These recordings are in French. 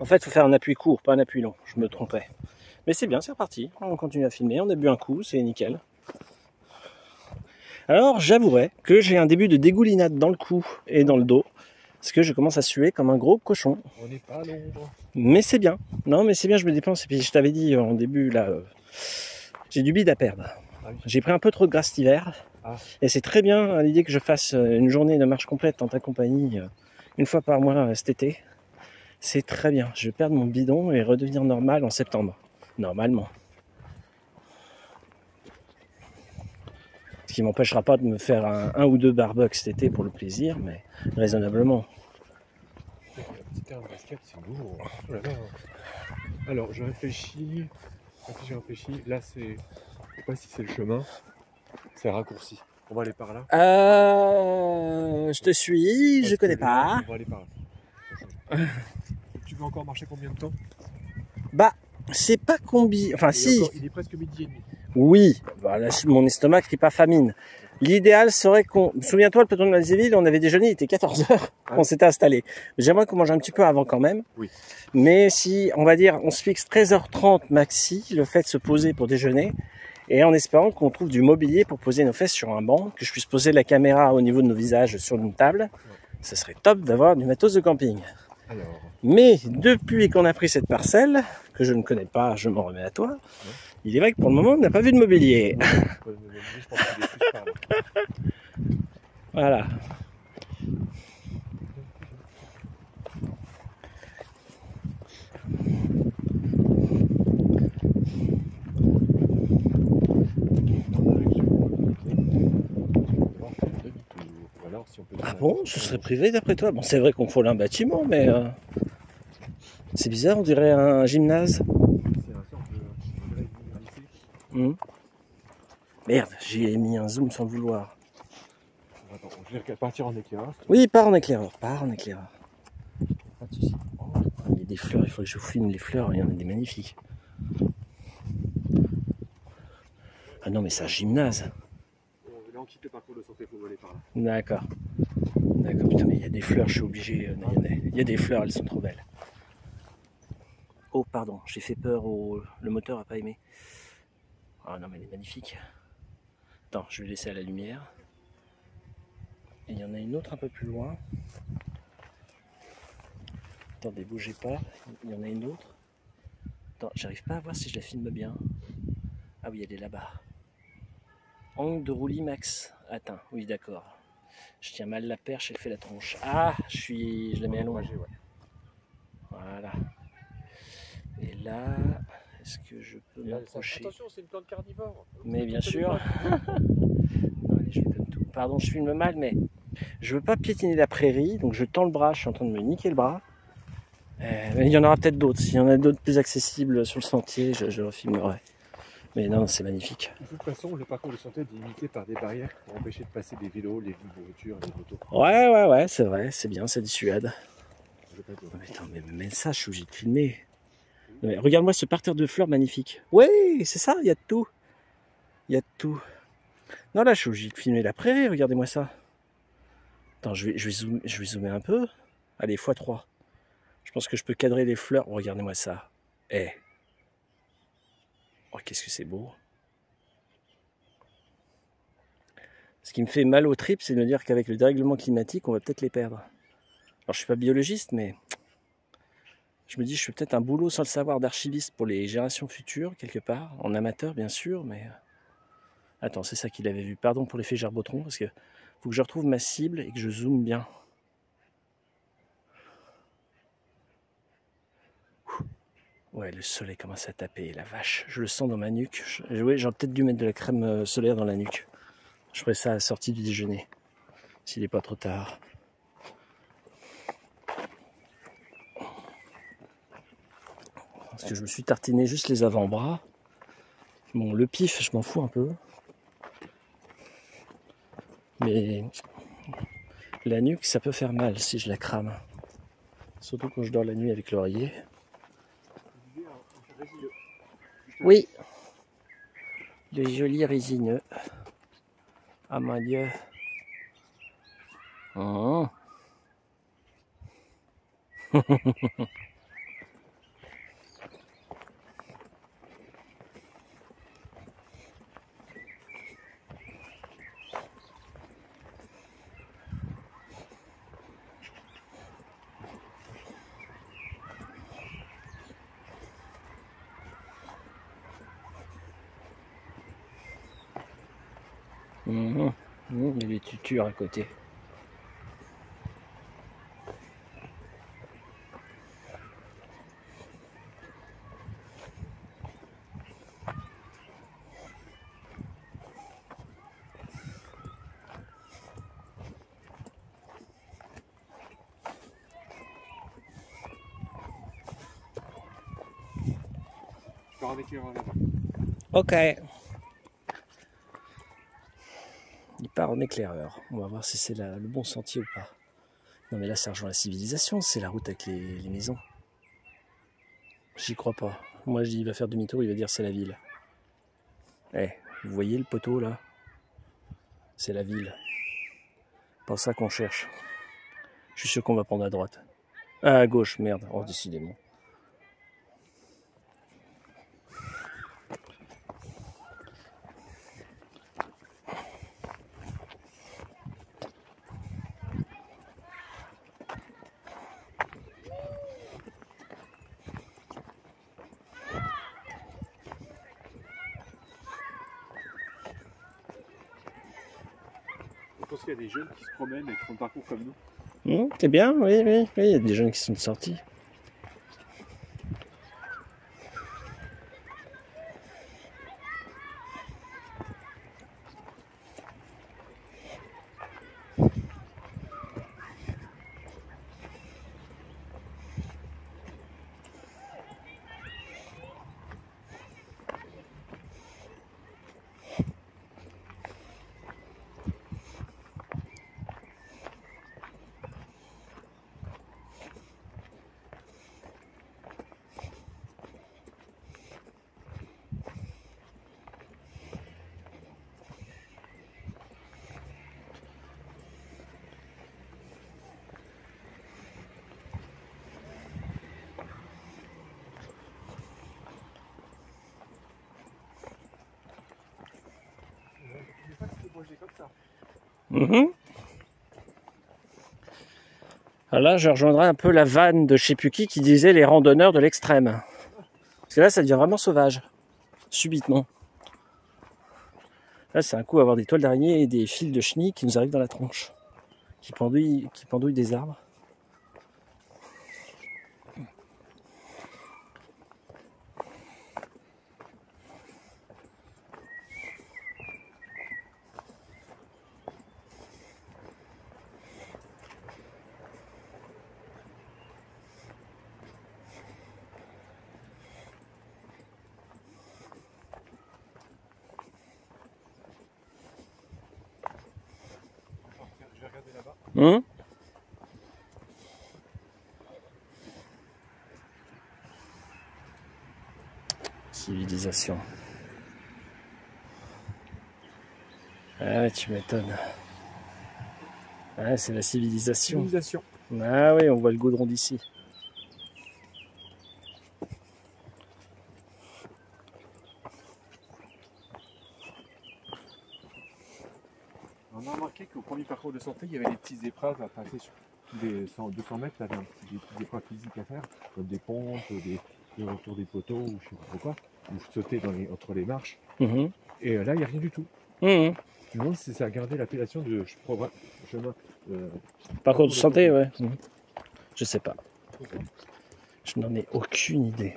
En fait, il faut faire un appui court, pas un appui long. Je me trompais. Mais c'est bien, c'est reparti. On continue à filmer. On a bu un coup, c'est nickel. Alors, j'avouerai que j'ai un début de dégoulinade dans le cou et dans le dos. Parce que je commence à suer comme un gros cochon. On n'est pas à l'ombre. Mais c'est bien. Non, mais c'est bien, je me dépense. Et puis, je t'avais dit en début, là, j'ai du bide à perdre. Ah oui. J'ai pris un peu trop de grâce cet hiver. Ah. Et c'est très bien l'idée que je fasse une journée de marche complète en ta compagnie une fois par mois cet été. C'est très bien. Je vais perdre mon bidon et redevenir normal en septembre. Normalement. Ce qui m'empêchera pas de me faire un ou deux barbecues cet été pour le plaisir, mais raisonnablement. Un petit terrain de basket, c'est lourd. Oh là là. Alors, je réfléchis. Là, c'est. Je sais pas si c'est le chemin. C'est raccourci. On va aller par là. Je te suis, je connais pas. On va aller par là. Tu veux encore marcher combien de temps? Bah, c'est pas combien. Enfin, si. Il est presque midi et demi. Oui, bah, là, mon estomac crie pas famine. L'idéal serait qu'on... Souviens-toi, le peloton de Malzéville, on avait déjeuné, il était 14h, on s'était installé. J'aimerais qu'on mange un petit peu avant quand même. Oui. Mais si, on va dire, on se fixe 13h30 maxi, le fait de se poser pour déjeuner, et en espérant qu'on trouve du mobilier pour poser nos fesses sur un banc, que je puisse poser la caméra au niveau de nos visages sur une table, ça serait top d'avoir du matos de camping. Alors... Mais depuis qu'on a pris cette parcelle, que je ne connais pas, je m'en remets à toi, il est vrai que pour le moment, on n'a pas vu de mobilier. Je pense qu'il est plus par là. Voilà. Ah bon, ce serait privé d'après toi? Bon, c'est vrai qu'on frôle un bâtiment, mais c'est bizarre, on dirait un gymnase. C'est un sorte de lycée. Merde, j'ai mis un zoom sans le vouloir. Attends, je vais partir en éclairage. Oui, pars en éclaireur, pars en éclaireur. Pas de soucis. Oh, il y a des fleurs, il faut que je vous filme les fleurs, il y en a des magnifiques. Ah non, mais c'est un gymnase. Là, on quitte le parcours de santé, il faut aller par là. D'accord. D'accord, putain, mais il y a des fleurs, je suis obligé. Il y a des fleurs, elles sont trop belles. Oh, pardon, j'ai fait peur le moteur a pas aimé. Ah non, mais elle est magnifique. Attends, je vais laisser à la lumière. Et il y en a une autre un peu plus loin. Attendez, bougez pas. Il y en a une autre. Attends, j'arrive pas à voir si je la filme bien. Ah oui, elle est là-bas. Angle de roulis max atteint. Oui, d'accord. Je tiens mal la perche, elle fait la tronche. Ah, je la mets à loin. Voilà. Et là, est-ce que je peux m'approcher? Attention, c'est une plante carnivore. Mais bien sûr. Non, allez, je vais comme tout. Pardon, je filme mal, mais je veux pas piétiner la prairie, donc je tends le bras, je suis en train de me niquer le bras. Mais il y en aura peut-être d'autres. S'il y en a d'autres plus accessibles sur le sentier, je refilmerai. Mais non, c'est magnifique. De toute façon, le parcours de santé est limité par des barrières pour empêcher de passer des vélos, les voitures, les motos. Ouais, c'est vrai, c'est bien, ça dissuade. Mais attends, mais ça, je suis obligé de filmer. Mais regarde-moi ce parterre de fleurs magnifique. Ouais, c'est ça, il y a de tout. Il y a de tout. Non, là, je suis obligé de filmer la prairie, regardez-moi ça. Attends, je vais zoomer un peu. Allez, x3. Je pense que je peux cadrer les fleurs. Oh, regardez-moi ça. Eh. Oh, qu'est-ce que c'est beau. Ce qui me fait mal aux tripes, c'est de me dire qu'avec le dérèglement climatique, on va peut-être les perdre. Alors, je suis pas biologiste, mais je me dis, je fais peut-être un boulot sans le savoir d'archiviste pour les générations futures, quelque part, en amateur, bien sûr, mais... Attends, c'est ça qu'il avait vu. Pardon pour l'effet Gerbotron, parce que faut que je retrouve ma cible et que je zoome bien. Ouais, le soleil commence à taper, la vache. Je le sens dans ma nuque. Ouais, j'aurais peut-être dû mettre de la crème solaire dans la nuque. Je ferai ça à la sortie du déjeuner, s'il n'est pas trop tard. Parce que je me suis tartiné juste les avant-bras. Bon, le pif, je m'en fous un peu. Mais la nuque, ça peut faire mal si je la crame. Surtout quand je dors la nuit avec l'oreiller. Oui, le joli résineux. Ah mon Dieu. Oh. Mhm. Il y a des tutures à côté. Je pars en éclaireur là-bas. Ok. Il part en éclaireur. On va voir si c'est le bon sentier ou pas. Non mais là ça rejoint la civilisation, c'est la route avec les maisons. J'y crois pas. Moi je dis il va faire demi-tour, il va dire c'est la ville. Eh, vous voyez le poteau là? C'est la ville. Pas ça qu'on cherche. Je suis sûr qu'on va prendre à droite. Ah, à gauche, merde. Oh, décidément. Je pense qu'il y a des jeunes qui se promènent et qui font le parcours comme nous. C'est bien, oui, oui, oui. Il y a des jeunes qui sont sortis. Mhm. Alors là, je rejoindrai un peu la vanne de je sais plus qui disait les randonneurs de l'extrême. Parce que là, ça devient vraiment sauvage. Subitement. Là, c'est un coup à avoir des toiles d'araignée et des fils de chenilles qui nous arrivent dans la tronche. Qui pendouillent des arbres. Je vais regarder là-bas. Civilisation. Ah ouais, tu m'étonnes. Ah, c'est la civilisation. Civilisation. Ah oui, on voit le goudron d'ici. On a remarqué qu'au premier parcours de santé, il y avait des petites épreuves à passer sur des 200 mètres. Tu avais des petites épreuves physiques à faire, comme des pompes, des retours des poteaux, ou je sais pas trop quoi, ou sauter entre les marches. Mhm. Et là, il n'y a rien du tout. Mhm. Je me demande si ça a gardé l'appellation de chemin. Parcours de santé, ouais. Mhm. Je sais pas. Je n'en ai aucune idée.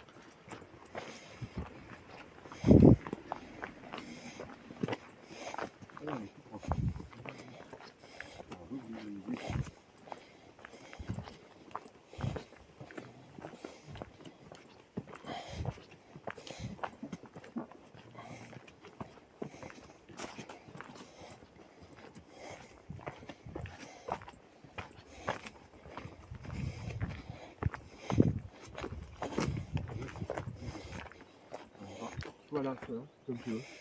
Voilà, comme tu veux.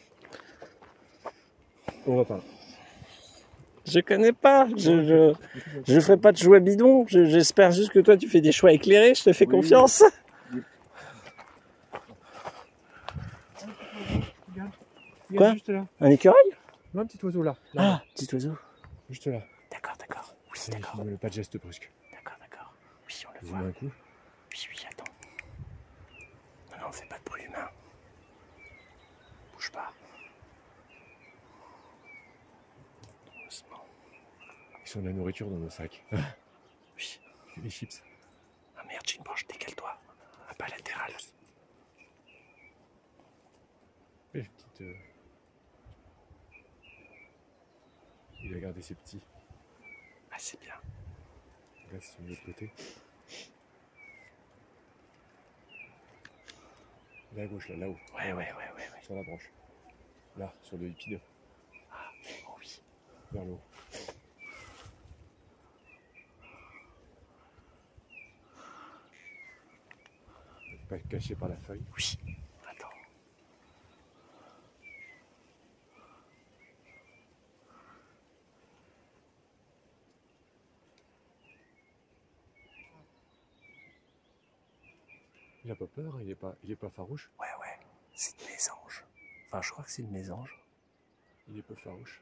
On va pas là. Je connais pas. Je ferai pas de choix bidon. J'espère juste que toi tu fais des choix éclairés. Je te fais confiance. Quoi? Juste là. Un écureuil? Non, un petit oiseau là. Ah, petit oiseau. Juste là. D'accord, d'accord. Oui, Je d'accord. ne mets pas de geste brusque. D'accord, d'accord. Oui, on le Je voit. mets un coup. Oui, oui, attends. Non, non, fais pas de bruit humain. Bouge pas. Ils ont de la nourriture dans nos sacs. Oui. Les chips. Ah merde, j'ai une branche, décale-toi. Un pas latéral. Et les petites, il a gardé ses petits. Ah, c'est bien. Là, c'est sur l'autre côté. Là à gauche, là, là-haut. Ouais. Sur la branche. Là, sur le épineux. Ah, oh oui. Vers le haut. Pas caché par la feuille. Oui. Attends. Il a pas peur, hein, il est pas farouche. Ouais. C'est une mésange. Enfin, je crois que c'est une mésange. Il est pas farouche.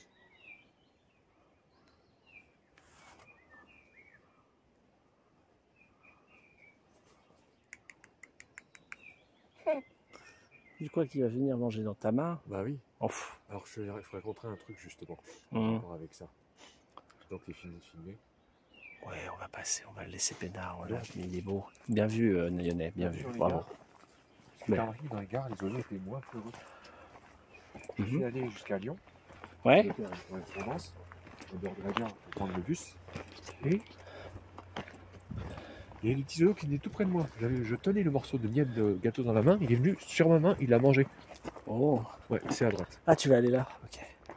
Tu crois qu'il va venir manger dans ta main? Bah oui. Oh. Alors il faudrait raconter un truc justement. Mmh. Rapport avec ça. Donc c'est fini de filmer. Ouais, on va passer, on va le laisser peinard. Mais il est beau. Bien vu, Lyonnais, bien vu. Bravo. Quand j'arrive dans la gare, les oiseaux étaient moins heureux. Je suis allé jusqu'à Lyon. Ouais. J'étais en Provence, au bord de la gare pour prendre le bus. Et il y a des petits oiseaux qui venaient tout près de moi. Je tenais le morceau de miel de gâteau dans la main. Il est venu sur ma main, il l'a mangé. Oh. Ouais, c'est à droite. Ah, tu vas aller là. Ok.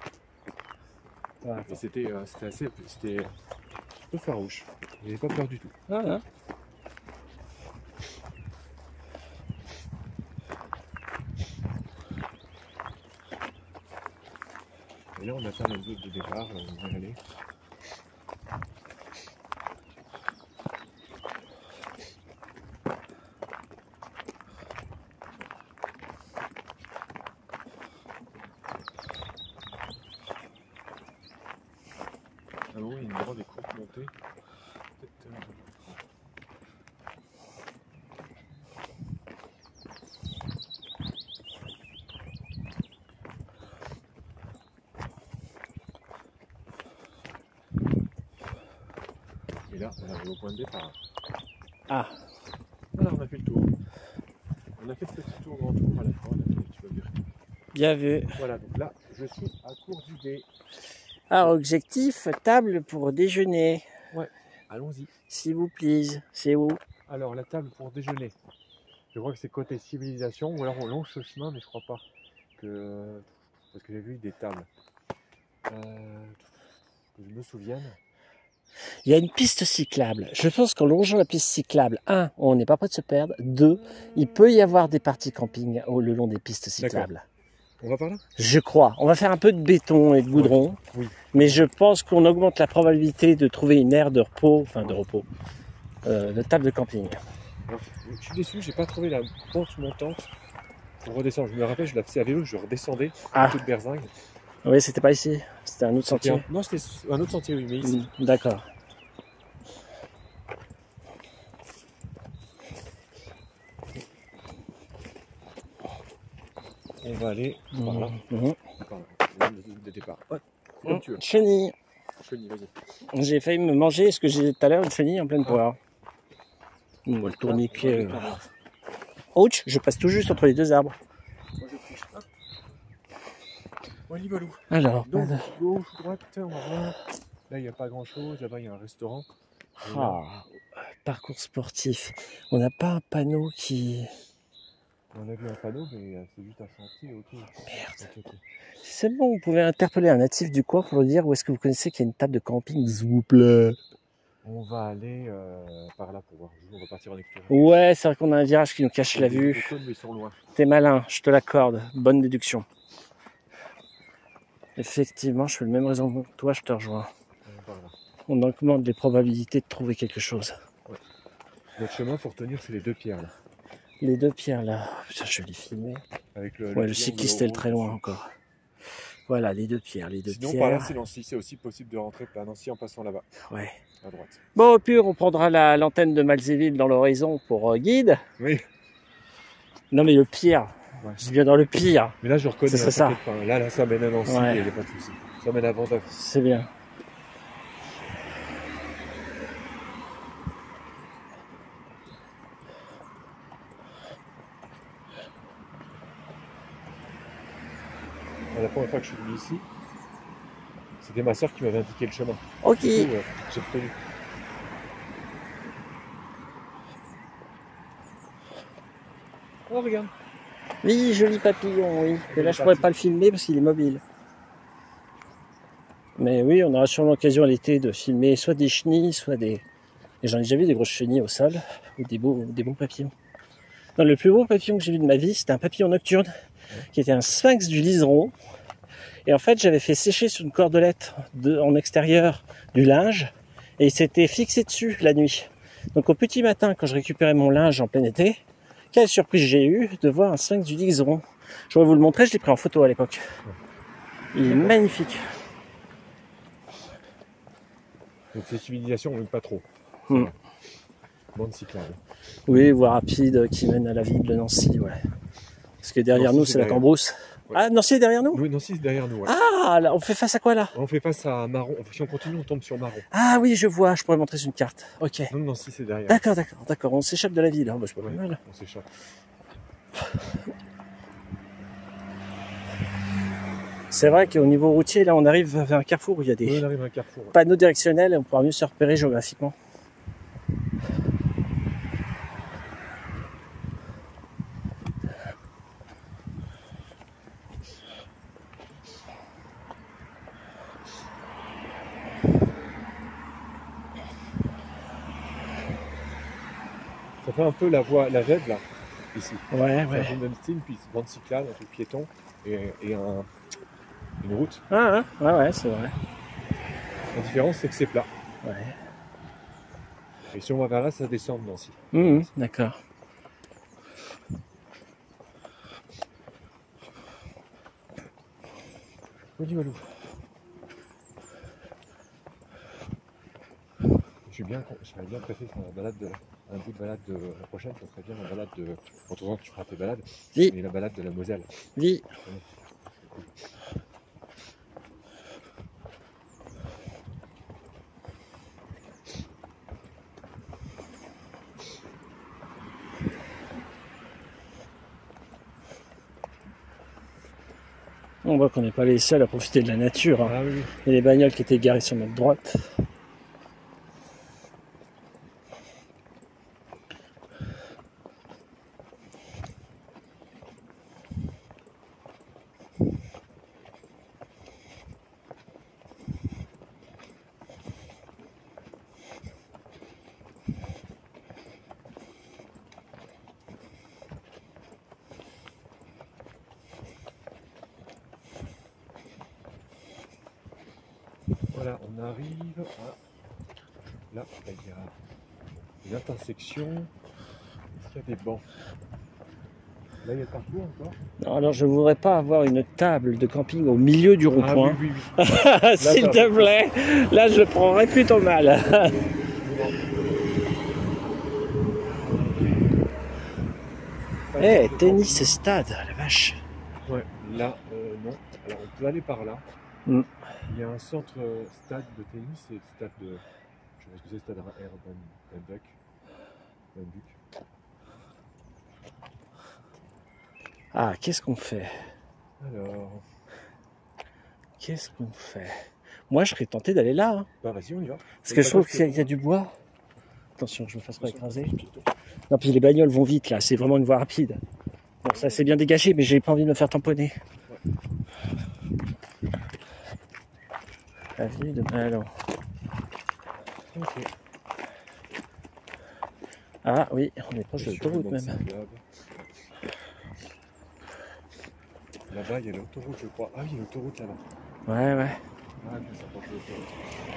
Et c'était un peu farouche. Il n'avait pas peur du tout. Ah. Et là, on atteint la zone de départ, là où on va aller. Ah bon, il y a une grande et courte montée. Et là, on arrive au point de départ. Ah. Voilà, on a fait le tour. On a fait le petit tour, grand tour à la fin. Tu vas dire. Bien vu. Voilà, donc là, je suis à court d'idées. Alors, objectif, table pour déjeuner. Ouais, allons-y. S'il vous plaît. C'est où? Alors, la table pour déjeuner. Je crois que c'est côté civilisation, ou alors on longe ce chemin, mais je crois pas. Parce que j'ai vu des tables. Que je me souvienne. Il y a une piste cyclable. Je pense qu'en longeant la piste cyclable, 1, on n'est pas prêt de se perdre. 2, il peut y avoir des parties camping le long des pistes cyclables. On va par là? Je crois. On va faire un peu de béton et de goudron. Oui. Mais je pense qu'on augmente la probabilité de trouver une aire de repos, de table de camping. Alors, je suis déçu, j'ai pas trouvé la pente montante pour redescendre. Je me rappelle, je la faisais à vélo, je redescendais toute berzingue. Oui, c'était pas ici. C'était un autre sentier. Non, c'était un autre sentier, oui, mais ici. D'accord. On va aller par là. Par là. Le départ. Ouais. Comme tu veux. Chenille. Chenille, vas-y. J'ai failli me manger ce que j'ai dit tout à l'heure, une chenille en pleine poire. On va le tourniquet. Ouch, je passe tout juste entre les deux arbres. Moi, je triche. Hop. On y va, loup. Alors, donc, gauche, droite, on va voir. Là, il n'y a pas grand-chose. Là-bas, il y a un restaurant. Parcours sportif. On n'a pas un panneau qui... On a vu un panneau, mais c'est juste un chantier autour. Merde. C'est bon, vous pouvez interpeller un natif du coin pour lui dire où est-ce que vous connaissez qu'il y a une table de camping, s'il vous plaît. On va aller par là pour voir. On va partir en extérieur. Ouais, c'est vrai qu'on a un virage qui nous cache la vue. Les cônes, mais ils sont loin. T'es malin, je te l'accorde. Bonne déduction. Effectivement, je fais le même raison que toi, je te rejoins. On augmente les probabilités de trouver quelque chose. Ouais. Notre chemin, faut retenir, c'est les deux pierres là. Les deux pierres là. Putain, je vais les filmer. Avec le cycliste est très loin encore. Voilà, les deux pierres. Sinon, par là, c'est Nancy. C'est aussi possible de rentrer par Nancy en passant là-bas. Ouais. À droite. Bon, au pire, on prendra l'antenne de Malzéville dans l'horizon pour guide. Oui. Non, mais le pire. Ouais. Je viens dans le pire. Mais là, je reconnais. C'est ça. Là, ça mène à Nancy et il n'y a pas de souci. Ça mène à Vendôme. C'est bien. la première fois que je suis venu ici, c'était ma soeur qui m'avait indiqué le chemin. Ok. Du coup, j'ai retenu. Oh, regarde. Oui, joli papillon, oui. Mais là, je pourrais pas le filmer parce qu'il est mobile. Mais oui, on aura sûrement l'occasion à l'été de filmer soit des chenilles, soit des... Et j'en ai déjà vu des grosses chenilles au sol, ou des beaux papillons. Non, le plus beau papillon que j'ai vu de ma vie, c'était un papillon nocturne, qui était un sphinx du liseron. Et en fait, j'avais fait sécher sur une cordelette en extérieur du linge, et il s'était fixé dessus la nuit. Donc au petit matin, quand je récupérais mon linge en plein été, quelle surprise j'ai eue de voir un sphinx du liseron. Je vais vous le montrer, je l'ai pris en photo à l'époque. Il est magnifique. Donc ces civilisations, on n'aime pas trop. Bande cyclable. Oui, voie rapide qui mène à la ville de Nancy, ouais. Parce que derrière Nancy, nous, c'est la Cambrousse. Ouais. Ah, Nancy est derrière nous? Oui, Nancy, c'est derrière nous. Ouais. Ah, là, on fait face à quoi là? On fait face à Marron. Si on continue, on tombe sur Marron. Ah oui, je vois, je pourrais montrer sur une carte. Ok. Non, Nancy, c'est derrière. D'accord. On s'échappe de la ville. Hein. Bah, je peux pas mal. On s'échappe. C'est vrai qu'au niveau routier, là, on arrive vers un carrefour où il y a des panneaux directionnels et on pourra mieux se repérer géographiquement. Ça fait un peu la ZED là, ici. Ouais. Un peu même style, puis bande cyclable, un truc piéton et une route. Ouais, c'est vrai. La différence, c'est que c'est plat. Ouais. Et si on va vers là, ça descend Nancy. D'accord. Vas-y, Walou. Je serais bien pressé sur la balade un bout de balade de la prochaine, ça serait bien la balade de. En tout cas, tu feras tes balades. Oui. Et la balade de la Moselle. Oui. On voit qu'on n'est pas les seuls à profiter de la nature. Hein. Ah, oui. Il y a les bagnoles qui étaient garées sur notre droite. Voilà, on arrive à... Là, il y a une intersection. Est-ce qu'il y a des bancs? Là, il y a le parcours encore? Non, alors je ne voudrais pas avoir une table de camping au milieu du rond-point. Oui. S'il te plaît, là je le prendrais plutôt mal. Tennis stade, la vache. Ouais, là, non. Alors, on peut aller par là. Il y a un centre stade de tennis et stade de... Je pense que c'est stade Air Banbuck. Ah, qu'est-ce qu'on fait? Alors... Qu'est-ce qu'on fait? Moi, je serais tenté d'aller là. Hein. Bah, vas-y, on y va. Parce que je trouve qu'il y a du bois. Attention, je me fasse pas écraser. Non, puis les bagnoles vont vite, là. C'est vraiment une voie rapide. Bon, ça c'est bien dégagé, mais j'ai pas envie de me faire tamponner. Avenue de Ballon. Okay. Ah oui, on est proche de l'autoroute même. Là-bas, il y a l'autoroute, je crois. Ah oui, il y a l'autoroute là-bas. Ouais. Ah, bien, ça porte l'autoroute.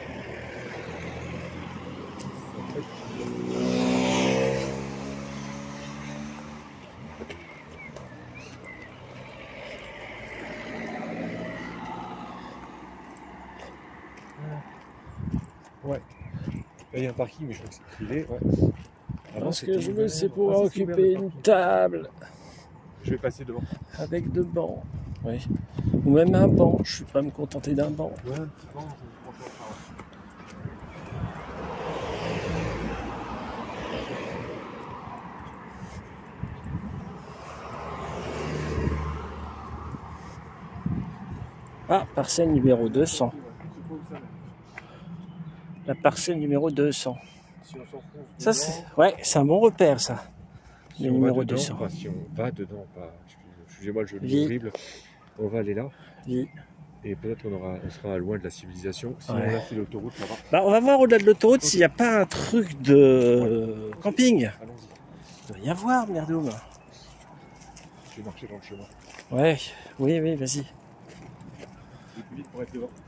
Ouais. Là, il y a un parking, mais je crois que c'est privé. Ouais. Alors, ce que je veux, c'est pouvoir occuper une table. Je vais passer devant. Avec deux bancs. Oui. Ou même un banc. Je suis pas à me contenter d'un banc. Ouais, un petit banc, franchement, ça va. Ah, parcelle numéro 200. La parcelle numéro 200. Si on s'enfonce Ça, dedans, c'est un bon repère, ça. si Le on numéro va dedans, 200. enfin si on va dedans, pas, excusez-moi le jeu de mots Vie. horrible, on va aller là. Vie. Et peut-être on sera loin de la civilisation. Sinon Ouais. là c'est l'autoroute là-bas. Bah, on va voir au-delà de l'autoroute s'il n'y a pas un truc de camping. Allons-y. Il doit y avoir, merdoum. Je vais marcher dans le chemin. Ouais, oui, vas-y. Le plus vite pour être devant.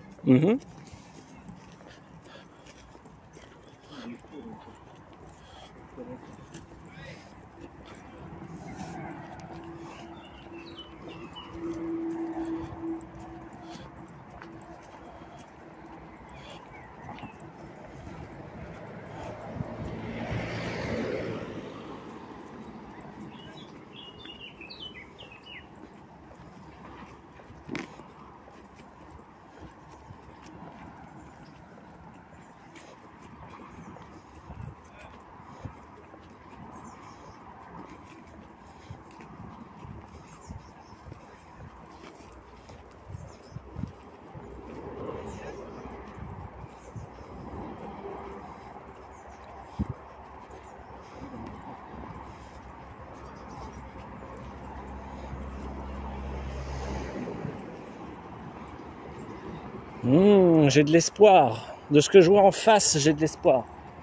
J'ai de l'espoir. De ce que je vois en face, j'ai de l'espoir.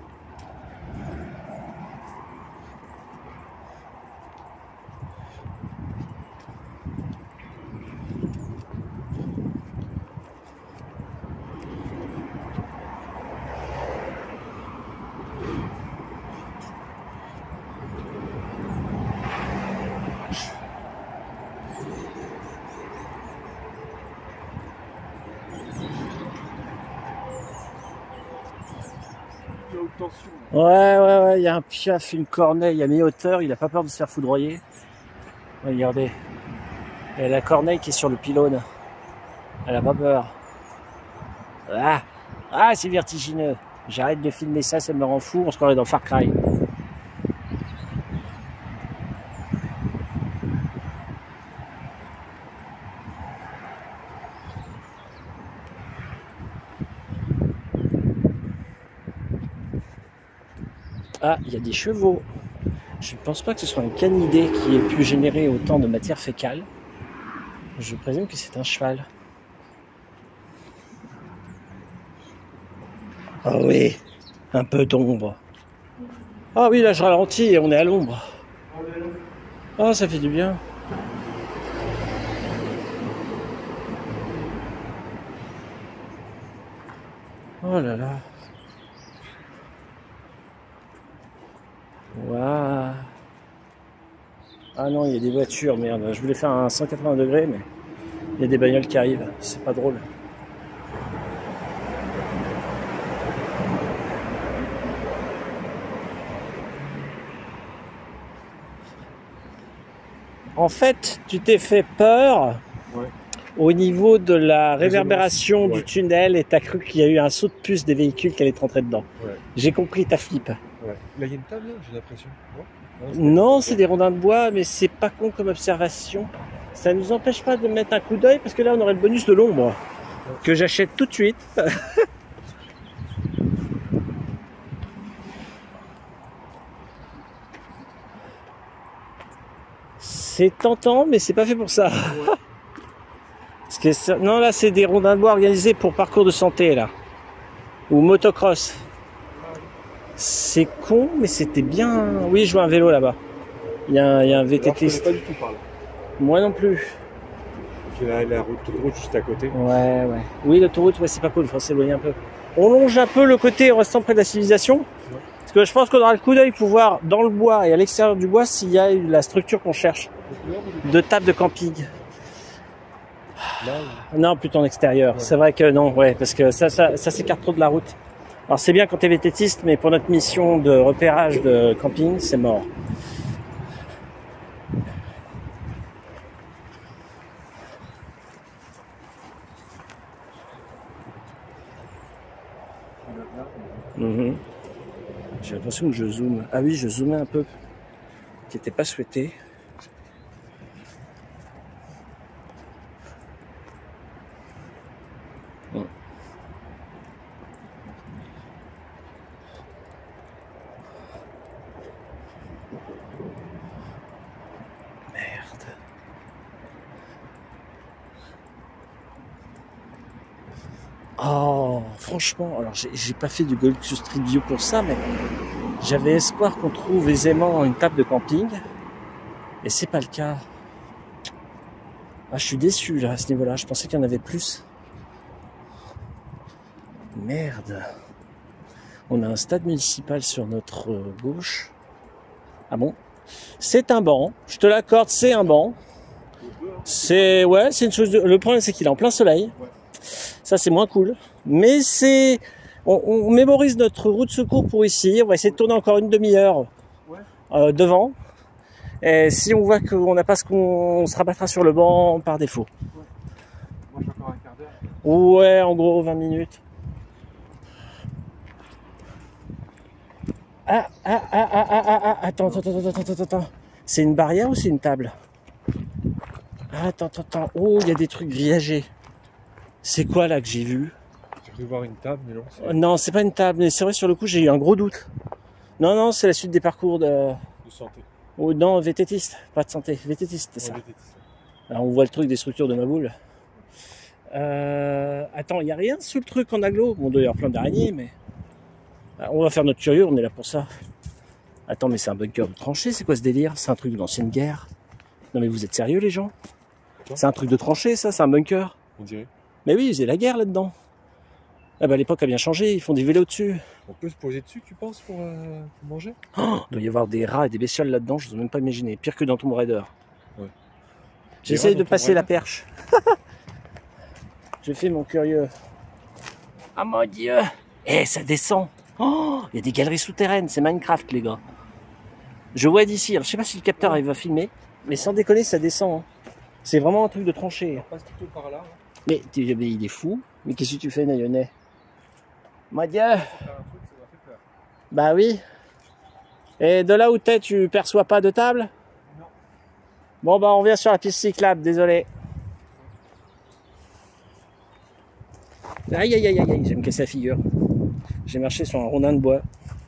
Ouais, il y a un piaf, une corneille à mi-hauteur, il a pas peur de se faire foudroyer. Regardez. Il y a la corneille qui est sur le pylône. Elle a pas peur. Ah, c'est vertigineux. J'arrête de filmer ça, ça me rend fou, on se croirait dans Far Cry. Ah, il y a des chevaux. Je ne pense pas que ce soit un canidé qui ait pu générer autant de matière fécale. Je présume que c'est un cheval. Ah oui, un peu d'ombre. Ah oui, là je ralentis et on est à l'ombre. Ah, ça fait du bien. Oh là là. Waouh. Ah non, il y a des voitures, merde. Je voulais faire un 180 degrés, mais il y a des bagnoles qui arrivent. C'est pas drôle. En fait, tu t'es fait peur au niveau de la réverbération du tunnel et t'as cru qu'il y a eu un saut de puce des véhicules qui allaient te rentrer dedans. J'ai compris ta flip. Là, il y a une table, j'ai l'impression. Non, c'est des rondins de bois, mais c'est pas con comme observation. Ça nous empêche pas de mettre un coup d'œil parce que là, on aurait le bonus de l'ombre que j'achète tout de suite. C'est tentant, mais c'est pas fait pour ça. Parce que non, là, c'est des rondins de bois organisés pour parcours de santé, là. Ou motocross. C'est con, mais c'était bien. Oui, je vois un vélo là-bas. Il y a un VTT. Je connais pas du tout par là. Moi non plus. Il y a la route juste à côté. Ouais. Oui, l'autoroute, c'est pas cool, il faut s'éloigner un peu. On longe un peu le côté en restant près de la civilisation. Parce que je pense qu'on aura le coup d'œil pour voir dans le bois et à l'extérieur du bois s'il y a la structure qu'on cherche. De table de camping. Non, plutôt en extérieur. Ouais. C'est vrai que non, parce que ça s'écarte trop de la route. Alors c'est bien quand t'es vététiste, mais pour notre mission de repérage de camping, c'est mort. J'ai l'impression que je zoome. Ah oui, je zoomais un peu. Qui n'était pas souhaité. Oh, franchement, alors j'ai pas fait du Gold Street View pour ça, mais j'avais espoir qu'on trouve aisément une table de camping. Et c'est pas le cas. Ah, je suis déçu là à ce niveau-là. Je pensais qu'il y en avait plus. Merde. On a un stade municipal sur notre gauche. Ah bon? C'est un banc. Je te l'accorde, c'est un banc. C'est une chose. Le problème c'est qu'il est en plein soleil. Ça c'est moins cool. Mais c'est. On mémorise notre route de secours pour ici. On va essayer de tourner encore une demi-heure devant. Et si on voit qu'on n'a pas ce qu'on se rabattra sur le banc par défaut. Ouais. Moi j'ai encore un quart d'heure. Ouais, en gros 20 minutes. Attends. C'est une barrière ou c'est une table? Attends. Oh, il y a des trucs grillagés. C'est quoi là que j'ai vu? J'ai cru voir une table, mais non. Non, c'est pas une table, mais c'est vrai, sur le coup, j'ai eu un gros doute. Non, c'est la suite des parcours de santé. Oh non, vététiste, pas de santé, vététiste, c'est ça. Alors, on voit le truc des structures de ma boule. Attends, il n'y a rien sous le truc en aglo. Bon, il doit y avoir plein d'araignées, mais... On va faire notre curieux, on est là pour ça. Attends, mais c'est un bunker de tranchée, c'est quoi ce délire? C'est un truc de l'ancienne guerre. Non mais vous êtes sérieux les gens? C'est un truc de tranchée ça, c'est un bunker? On dirait. Mais oui, ils faisaient la guerre là-dedans. Ah bah l'époque a bien changé, ils font du vélo dessus. On peut se poser dessus, tu penses, pour manger? Oh, il doit y avoir des rats et des bestioles là-dedans, je n'ose même pas imaginer. Pire que dans Tomb Raider. Ouais. J'essaye de passer la perche. Je fais mon curieux. Ah mon dieu! Eh, ça descend! Oh, il y a des galeries souterraines, c'est Minecraft les gars. Je vois d'ici, alors je sais pas si le capteur il va filmer, mais sans déconner ça descend. Hein. C'est vraiment un truc de tranchée. On passe plutôt par là. Hein. Mais il est fou. Mais qu'est-ce que tu fais, Nayonais? Mon dieu! Bah oui. Et de là où t'es, tu perçois pas de table? Non. Bon bah on revient sur la piste cyclable, désolé. Aïe, je vais me casser la figure. J'ai marché sur un rondin de bois.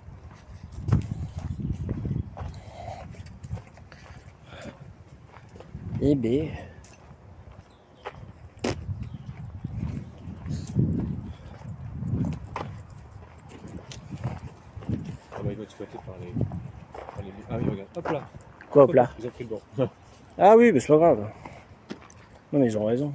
Eh ben. Ah bah il doit être squatté par les... Ah oui, regarde, hop là. Quoi, hop là? Ils ont pris le banc. Ah oui, mais c'est pas grave. Non mais ils ont raison.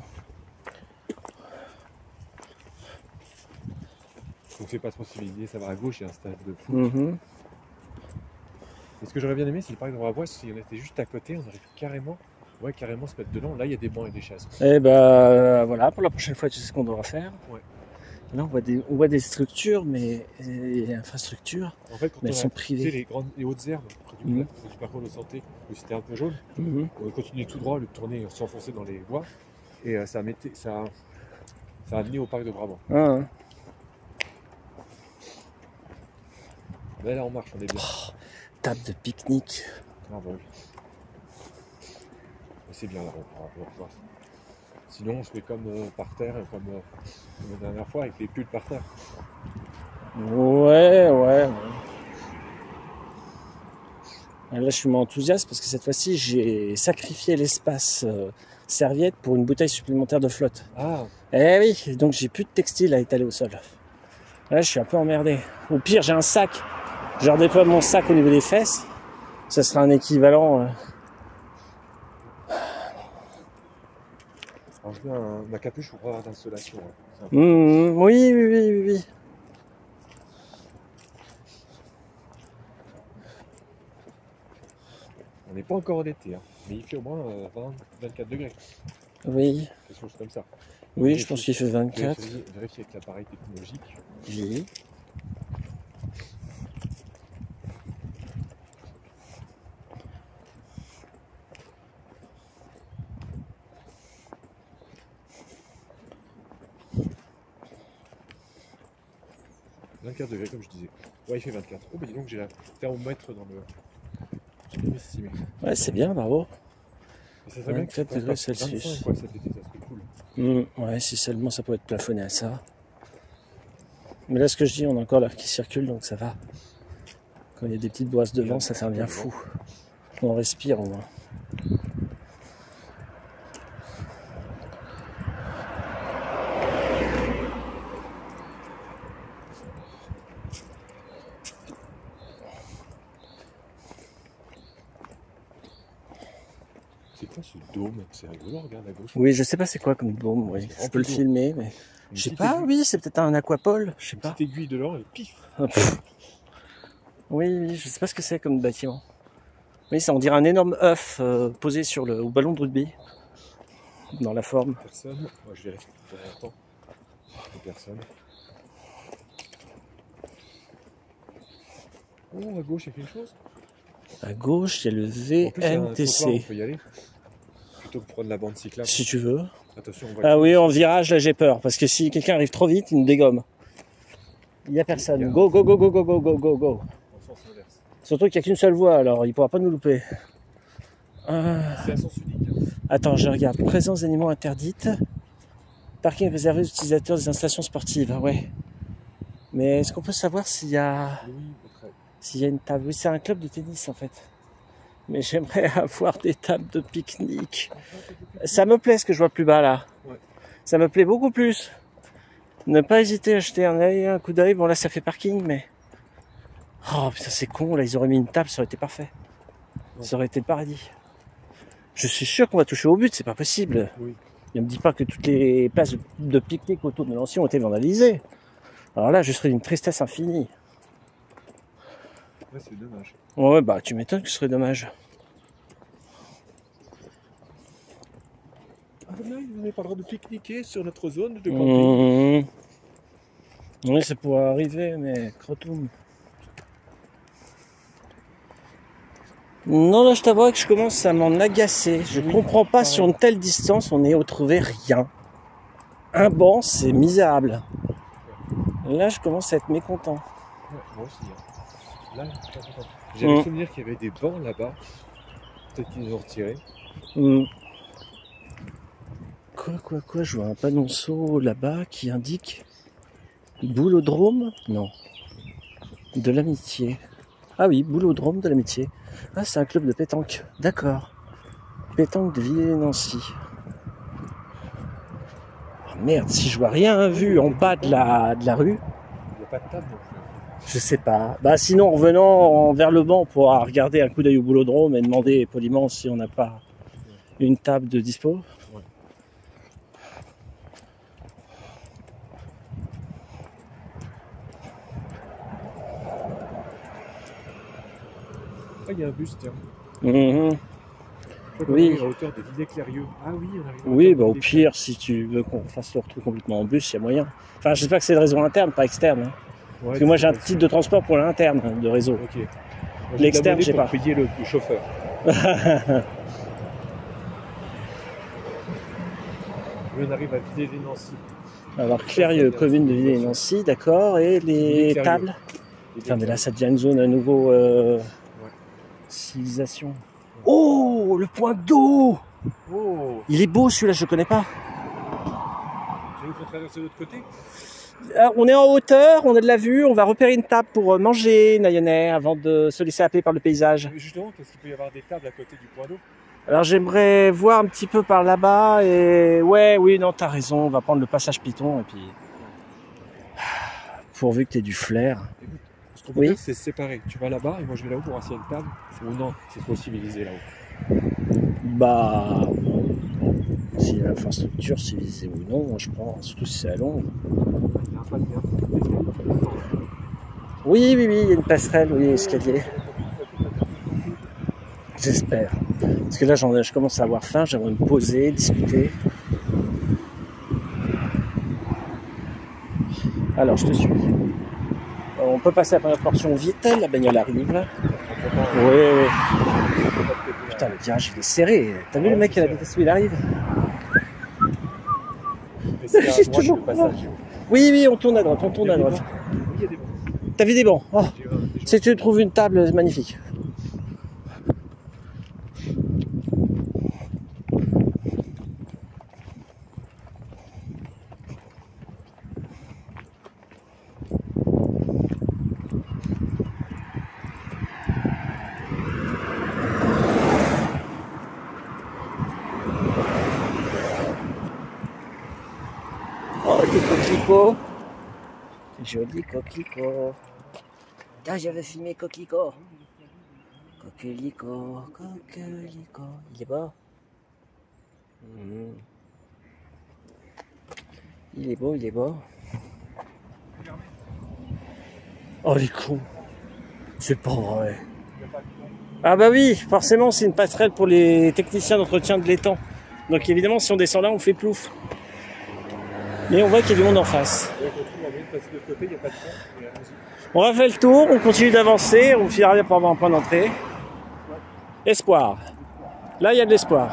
Donc c'est pas trop civilisé, ça va à gauche, il y a un stade de foot. Mm-hmm. Et ce que j'aurais bien aimé, c'est le parc de Roi-Bois, si on était juste à côté, on aurait pu carrément se mettre dedans. Là, il y a des bancs et des chaises. Et bah voilà, pour la prochaine fois, tu sais ce qu'on devra faire. Ouais. Là, on voit des structures, mais des infrastructures, en fait, quand mais elles sont privées. Les hautes herbes près du parcours de santé, où c'était un peu jaune, on continuait tout droit, le tourner, s'enfoncer dans les bois, et ça a amené au parc de Brabant. Ah. Mais là, on marche, on est bien. Oh, table de pique-nique. Ah bah oui. C'est bien là, on va. Sinon, on se met comme par terre, comme la dernière fois, avec les pulls par terre. Ouais. Là, je suis moins enthousiaste parce que cette fois-ci, j'ai sacrifié l'espace serviette pour une bouteille supplémentaire de flotte. Ah. Eh oui, donc j'ai plus de textile à étaler au sol. Là, je suis un peu emmerdé. Au pire, j'ai un sac. Je redéploie mon sac au niveau des fesses. Ça sera un équivalent. Alors, je mets ma capuche pour avoir d'insolation. Hein. Oui. On n'est pas encore en été, hein, mais il fait au moins 24 degrés. Oui. Quelque chose comme ça. Oui, je pense qu'il fait 24. Vérifier avec l'appareil technologique. Oui. « 24 degrés, comme je disais. Ouais, il fait 24. Oh, bah dis donc, j'ai un thermomètre dans le... J'ai estimé. Ouais, c'est bien, bravo. Ça serait bien que 24 degrés Celsius. 25, quoi, cet été, ça serait cool. Ouais, si seulement ça pouvait être plafonné à ça. Mais là, ce que je dis, on a encore l'air qui circule, donc ça va. Quand il y a des petites brosses de vent, ça fait un bien fou. On respire au moins. C'est quoi ce dôme? C'est rigolo, regarde à gauche. Oui, je sais pas c'est quoi comme dôme, oui. Je peux le filmer, mais... Une Je sais petite pas, aiguille. oui, c'est peut-être un aquapole, je sais Une pas. petite aiguille de l'or et pif. Oui, oui, je sais pas ce que c'est comme bâtiment. Oui, ça on dirait un énorme œuf posé sur au ballon de rugby. Dans la forme. Personne. Moi je vérifie pour longtemps. Personne. Oh, à gauche, il y a quelque chose. À gauche, il y a le En plus, il y a un trottoir, on VNTC. peut y aller. Plutôt que prendre la bande cyclable. Si tu veux. Attention, on va. Ah oui, en virage, là j'ai peur. Parce que si quelqu'un arrive trop vite, il nous dégomme. Il n'y a personne. Go, go, go, go, go, go, go, go, go. En sens inverse. Surtout qu'il n'y a qu'une seule voie, alors il ne pourra pas nous louper. C'est à sens unique. Hein. Attends, je regarde. Présence d'animaux interdite. Parking réservé aux utilisateurs des installations sportives. Ah ouais. Mais est-ce qu'on peut savoir s'il y a... S'il y a une table? Oui, c'est un club de tennis en fait. Mais j'aimerais avoir des tables de pique-nique. Ça me plaît ce que je vois plus bas là. Ouais. Ça me plaît beaucoup plus. Ne pas hésiter à jeter un coup d'œil. Bon là ça fait parking mais... Oh putain c'est con, là ils auraient mis une table, ça aurait été parfait. Ouais. Ça aurait été le paradis. Je suis sûr qu'on va toucher au but, c'est pas possible. Oui. Ne me dis pas que toutes les places de pique-nique autour de Nancy ont été vandalisées. Alors là je serais d'une tristesse infinie. Ouais, c'est dommage. Ouais, bah tu m'étonnes que ce serait dommage. Ah là, vous n'avez pas le droit de pique-niquer sur notre zone de camping. Oui, ça pourrait arriver, mais crotoum. Non, là, je t'avoue que je commence à m'en agacer. Je comprends pas sur une telle distance, on ait retrouvé rien. Un banc, c'est misérable. Là, je commence à être mécontent. Ouais, moi aussi. Hein. Là, j'avais le souvenir qu'il y avait des bancs là-bas. Peut-être qu'ils nous ont retirés. Quoi, je vois un panonceau là-bas qui indique Boulodrome? Non. De l'amitié. Ah oui, Boulodrome de l'amitié. Ah, c'est un club de pétanque. D'accord. Pétanque de Villers-Nancy. Oh merde, si je vois rien vu en bas de la rue. Il n'y a pas de table non plus. Je sais pas. Bah sinon, en revenant vers le banc, on pourra regarder un coup d'œil au Boulodrome et demander poliment si on n'a pas une table de dispo. Ouais. Ah, il y a un bus, tiens. Oui. À hauteur de Villers-Clérieux. Ah oui, on arrive. Oui, bah au pire, si tu veux qu'on fasse le retour complètement en bus, il y a moyen. Enfin, j'espère que c'est de réseau interne, pas externe. Hein. Ouais, parce que moi, j'ai un titre de transport pour l'interne de réseau. Ok. L'externe, je sais pas. Payer le chauffeur. On arrive à Villers-Nancy. Alors, Clérieux, commune de Villers-Nancy, d'accord. Et les tables. Putain, mais là, ça devient une zone à nouveau civilisation. Oh, le point d'eau. Oh. Il est beau celui-là, je connais pas. Tu veux qu'on traverse de l'autre côté? On est en hauteur, on a de la vue, on va repérer une table pour manger, Nayonnais, avant de se laisser happer par le paysage. Mais justement, parce qu'il peut y avoir des tables à côté du point d'eau. Alors j'aimerais voir un petit peu par là-bas et... Ouais, oui, non, t'as raison, on va prendre le passage piéton et puis... Pourvu que t'aies du flair. Écoute, ce qu'on peut faire, c'est séparer. Tu vas là-bas et moi je vais là-haut pour voir s'il y a une table. Ou non, c'est trop civilisé là-haut. Bah... Si l'infrastructure civilisée ou non, moi je prends, surtout si c'est à Londres. Il y a un pas de bien. Oui, il y a une passerelle, oui, escalier. J'espère. Parce que là, je commence à avoir faim, j'aimerais me poser, discuter. Alors, je te suis. On peut passer à la première portion vite, la bagnole arrive. Oui. Putain, le virage, il est serré. T'as vu le mec à la vitesse où il arrive? C'est toujours le passage. Oui, on tourne à droite, T'as vu des bancs? Oh. Si tu trouves une table, c'est magnifique. Oh, des coquelicots. Joli coquelicot. Putain, j'avais filmé coquelicot. Coquelicot. Il est bas. Mmh. Il est beau, il est beau. Oh les cons. C'est pas vrai. Ah bah oui, forcément c'est une passerelle pour les techniciens d'entretien de l'étang. Donc évidemment si on descend là on fait plouf. Mais on voit qu'il y a du monde en face. On va faire le tour, on continue d'avancer, on finira bien pour avoir un point d'entrée. Espoir. Là il y a de l'espoir.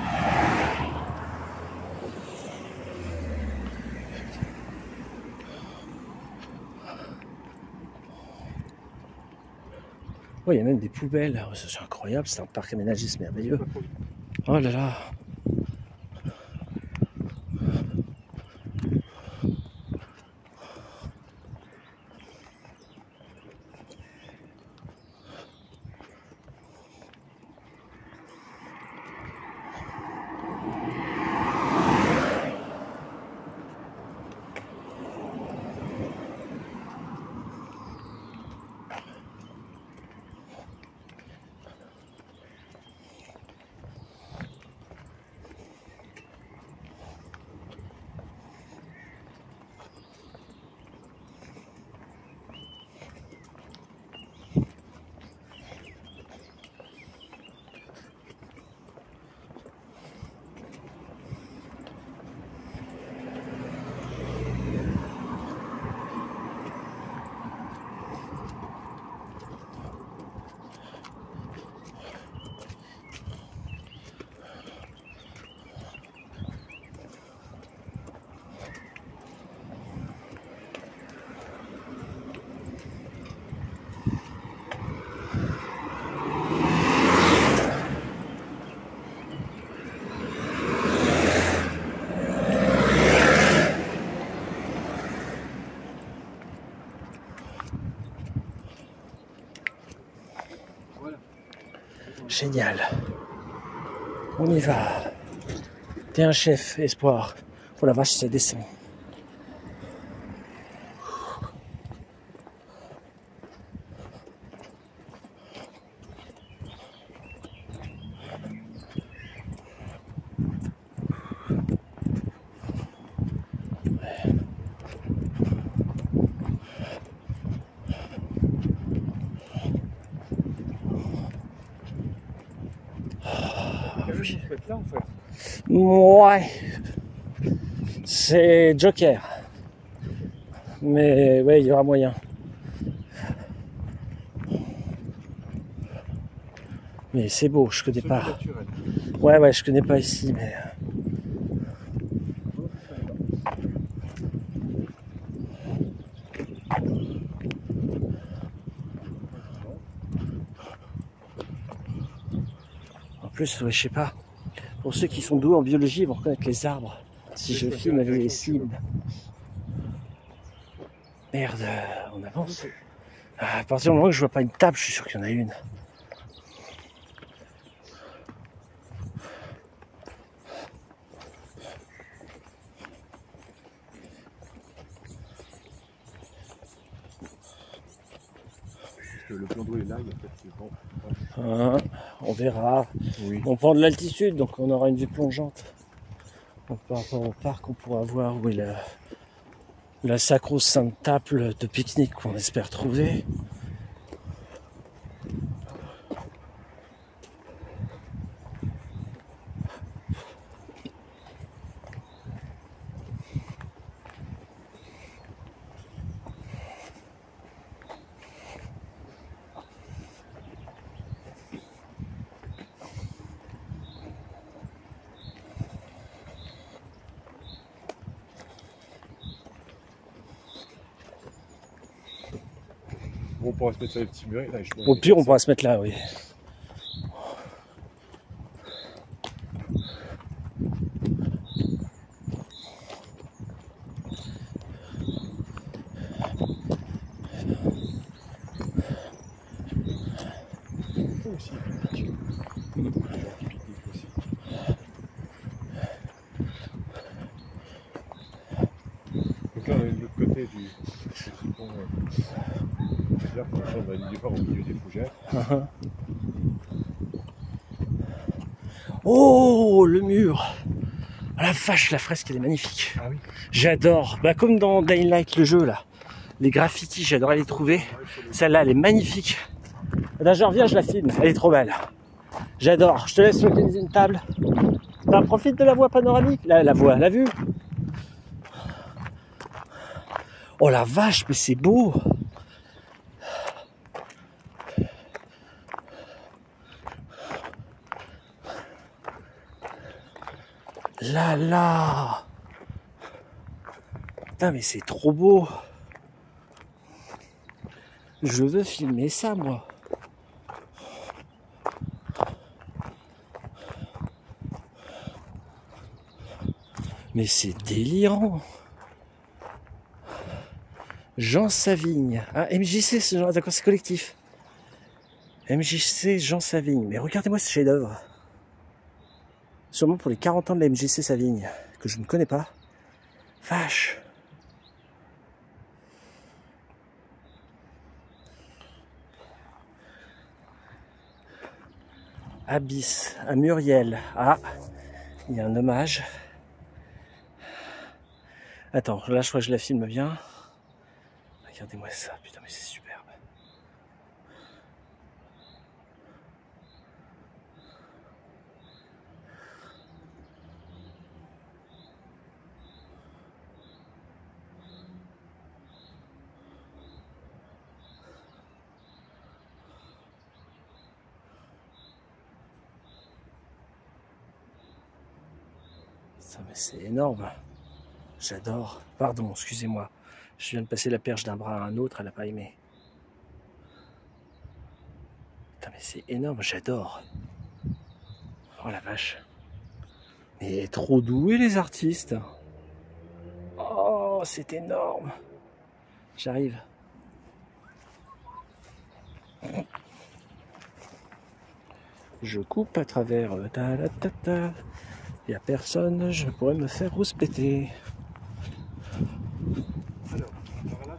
Oh, il y a même des poubelles. Oh, c'est incroyable, c'est un parc aménagé, c'est merveilleux. Oh là là. Génial. On y va. T'es un chef, espoir. Oh la vache, ça descend. Là, en fait. Ouais. C'est Joker. Mais ouais, il y aura moyen. Mais c'est beau, je connais pas. Ouais, je connais pas ici, mais... En plus, ouais, je sais pas. Pour ceux qui sont doués en biologie, ils vont reconnaître les arbres. Si je filme avec les cibles. Merde, on avance. À partir du moment où je vois pas une table, je suis sûr qu'il y en a une. Le plan d'eau est là, il y a peut-être des vents. On verra. Oui. On prend de l'altitude, donc on aura une vue plongeante. Donc, par rapport au parc, on pourra voir où est la sacro-sainte table de pique-nique qu'on espère trouver. Bon, on pourra se mettre sur les petits murs. Là, Au pire, on pourra se mettre là, oui. Aussi, pique-nique. Pique-nique aussi. Donc là, on est de l'autre côté du pont. C'est-à-dire qu'on va aller voir au milieu des fougères. Oh, le mur! Oh la vache, la fresque elle est magnifique. Ah oui. J'adore. Bah comme dans Dying Light le jeu là. Les graffitis, j'adorais les trouver. Celle-là elle est magnifique. Là je reviens, je la filme. Elle est trop belle. J'adore. Je te laisse localiser une table. Bah, profite de la voie panoramique. La voie, la vue. Oh la vache, mais c'est beau. Là là. Putain mais c'est trop beau. Je veux filmer ça moi. Mais c'est délirant. Jean Savigne. Ah, MJC, d'accord, c'est collectif. MJC Jean Savigne. Mais regardez-moi ce chef-d'œuvre. Sûrement pour les 40 ans de la MJC Savigne, que je ne connais pas. Vache. Abyss, à Muriel. Ah, il y a un hommage. Attends, là je crois que je la filme bien. Regardez-moi ça, putain mais c'est superbe. Ça mais c'est énorme. J'adore. Pardon, excusez-moi. Je viens de passer la perche d'un bras à un autre, elle n'a pas aimé. Putain mais c'est énorme, j'adore. Oh la vache. Mais trop doués les artistes. Oh, c'est énorme. J'arrive. Je coupe à travers. Il n'y a personne, je pourrais me faire rouspéter. Alors là,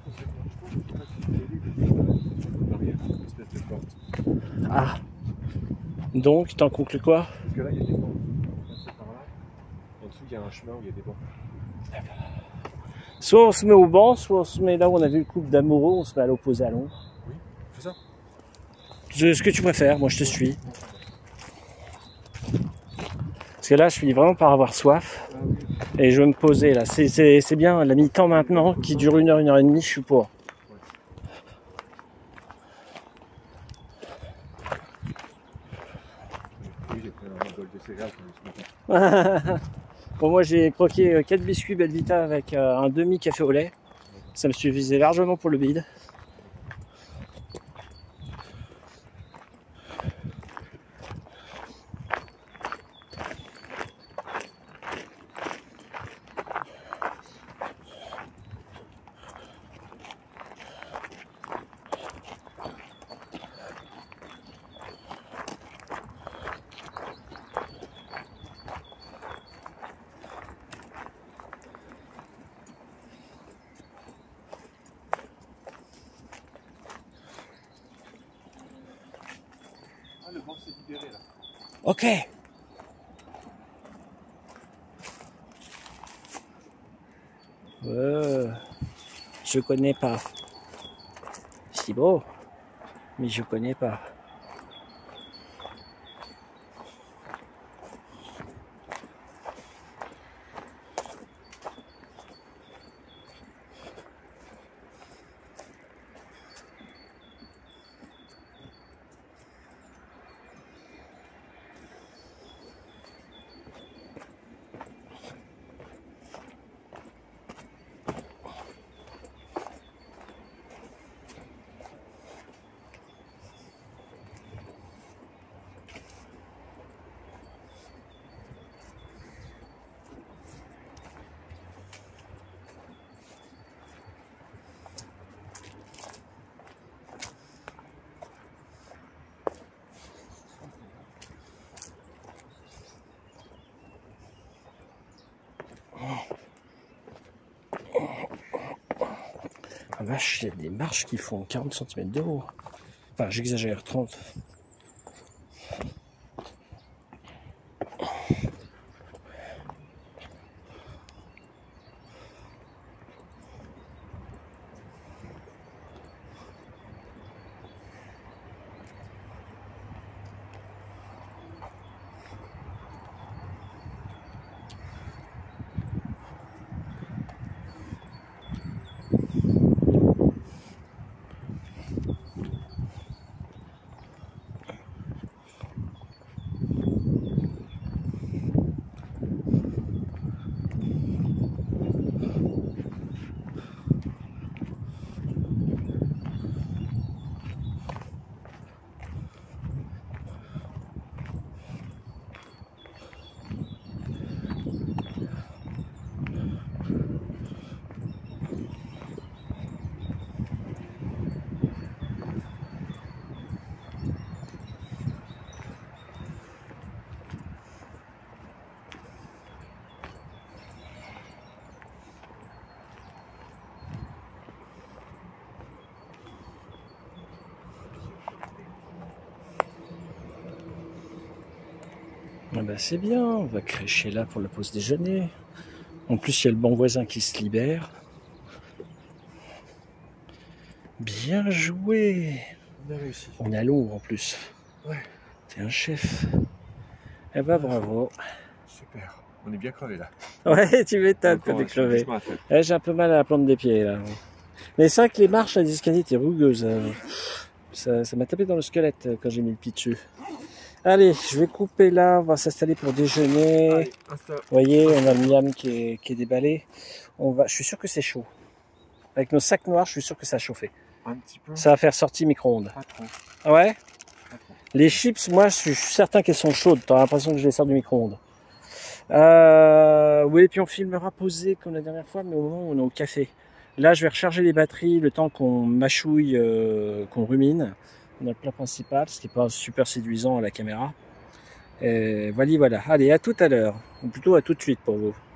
une espèce de porte. Ah. Donc, t'en conclus quoi? Parce que là, il y a des bancs. C'est par là. En dessous, il y a un chemin où il y a des bancs. Soit on se met au banc, soit on se met là où on a vu le couple d'amoureux, on se met à l'opposé à l'ombre. Oui, fais ça. Ce que tu préfères, moi je te suis. Parce que là, je finis vraiment par avoir soif. Et je veux me poser là. C'est bien, la mi-temps maintenant, qui dure 1 heure, 1 heure et demie, je suis pour. Oui, j'ai pris un bol de céréales ce matin. Bon, moi j'ai croqué 4 biscuits Belvita avec un demi-café au lait. Ça me suffisait largement pour le bide. Ah, le banc s'est libéré là. Ok. Je connais pas. C'est beau, mais je connais pas. Ah vache, il y a des marches qui font 40 cm de haut. Enfin, j'exagère, 30. Ah bah c'est bien, on va crécher là pour la pause déjeuner. En plus, il y a le bon voisin qui se libère. Bien joué. On a réussi. On est à l'eau en plus. Ouais. T'es un chef. Eh bah bravo. Super. On est bien crevé là. Ouais, tu m'étonnes, Encore, t'es crevé. je m'appelle. Ouais, j'ai un peu mal à la plante des pieds là. Mais c'est vrai que les marches à des escaliers étaient rugueuses. Ça m'a tapé dans le squelette quand j'ai mis le pied dessus. Allez, je vais couper là, on va s'installer pour déjeuner. Allez, Insta. Vous voyez, on a le miam qui est déballé. Je suis sûr que c'est chaud. Avec nos sacs noirs, je suis sûr que ça a chauffé. Un petit peu. Ça va faire sortir micro-ondes. Pas trop. Ah ouais? Pas trop. Les chips, moi, je suis certain qu'elles sont chaudes. T'as l'impression que je les sors du micro-ondes. Oui, et puis on filmera posé comme la dernière fois, mais au moment où on est au café. Là, je vais recharger les batteries le temps qu'on mâchouille, qu'on rumine. On a le plat principal, ce qui n'est pas super séduisant à la caméra. Et voilà. Allez, à tout à l'heure. Ou plutôt à tout de suite pour vous.